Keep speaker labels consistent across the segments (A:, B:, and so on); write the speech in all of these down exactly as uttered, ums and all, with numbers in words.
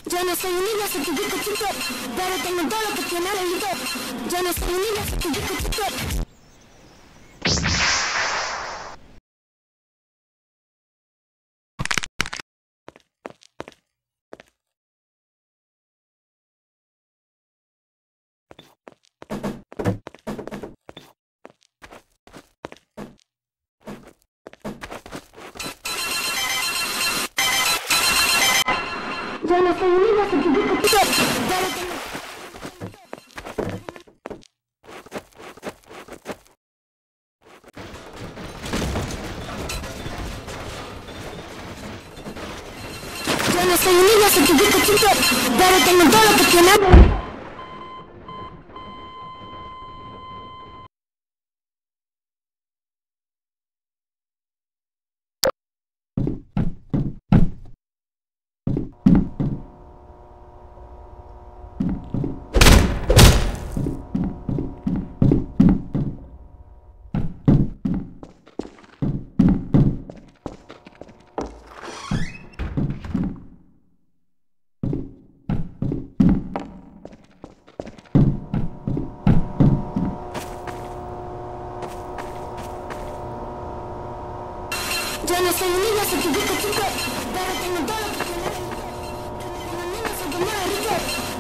A: Yo no soy un niño, soy tu disco chico, pero tengo todo lo que tiene delito. Yo no soy un niño, soy tu disco chico. Yo no soy un niño, soy tu disco chico, pero tengo... Yo no soy un niño, soy tu disco chico, pero tengo todo lo que tiene delito. Yo no soy un niño, soy tu disco chico, pero tengo todo lo que tiene delito. Como niño soy como delito.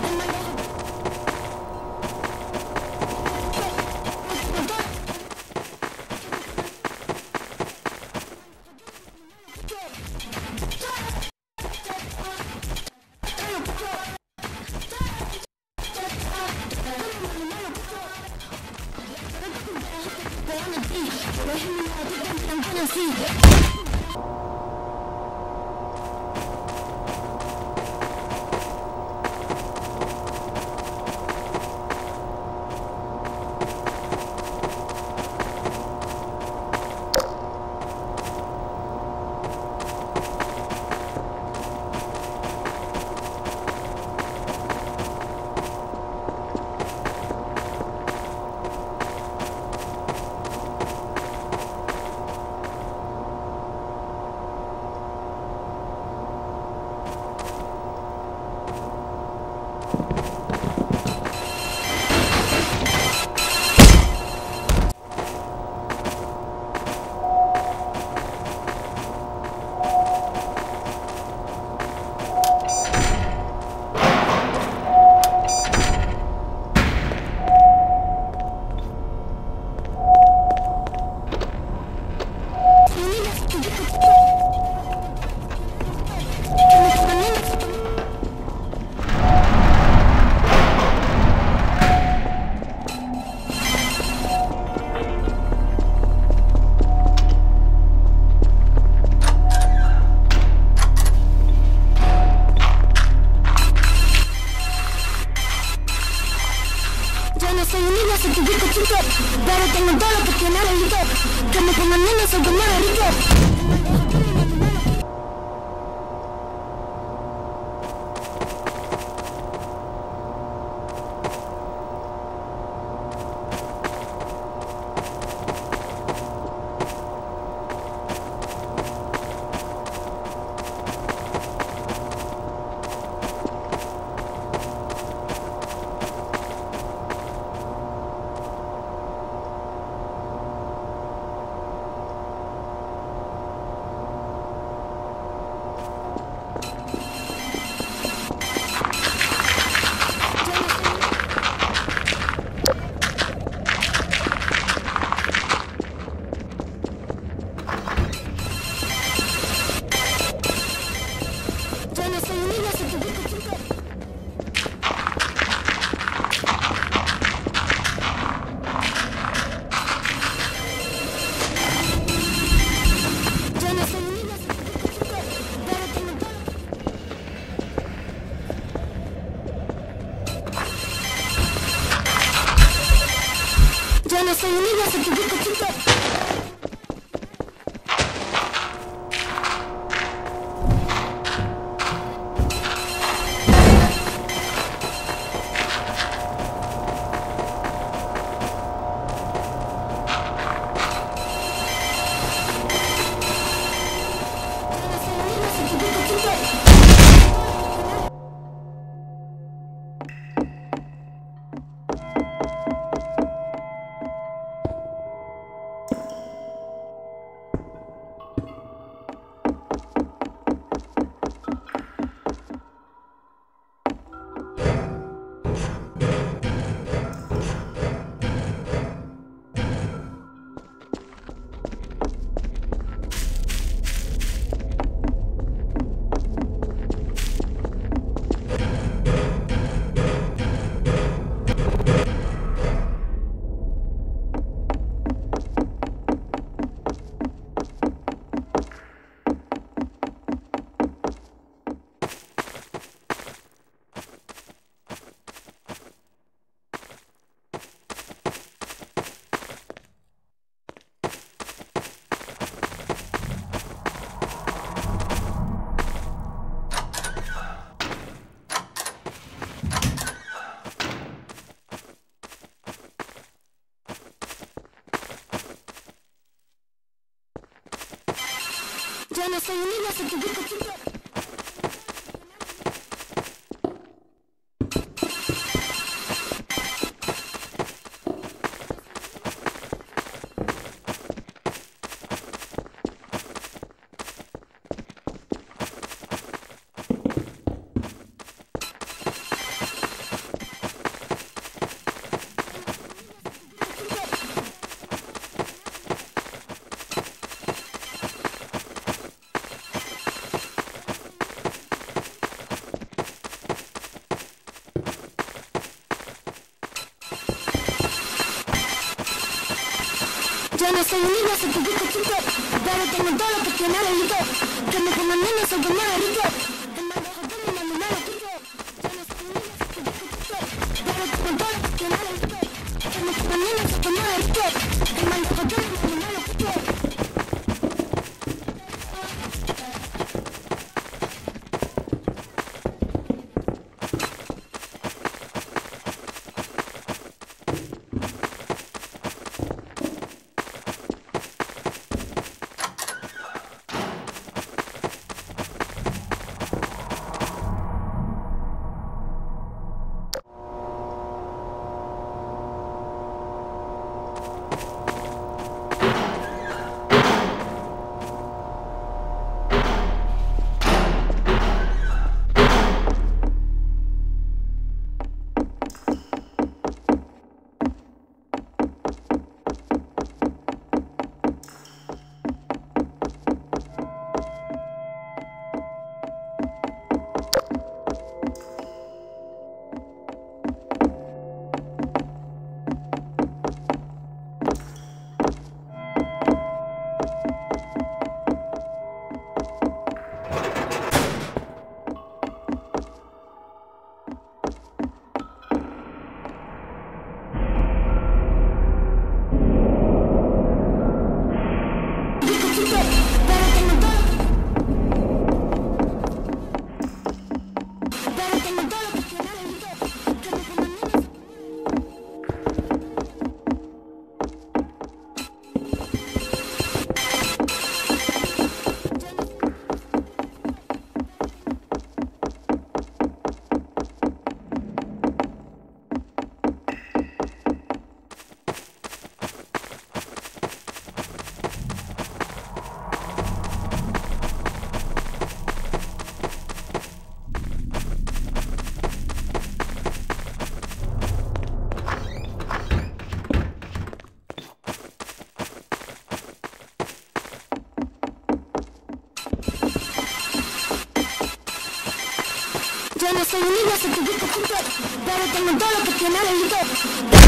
A: Yo no soy un niño, soy tu disco chico, pero tengo todo lo que tiene delito. Como como niño soy como delito. Yo no soy un niño, soy tu disco chico. Yo no soy un niño, soy tu grupo chico. Yo no soy un niño, soy tu grupo chico. Pero tengo todo lo que tiene el delito. Que me como niño, soy como rico. El más bajo de mi mano, malo pico. Yo no soy un niño, soy tu grupo chico. Pero tengo todo lo que tiene el delito. Que me como niño, soy como rico. El más bajo de mi mano, malo pico. Yo no soy un niño, soy tu grupo chico. Pero tengo todo lo que tiene el delito.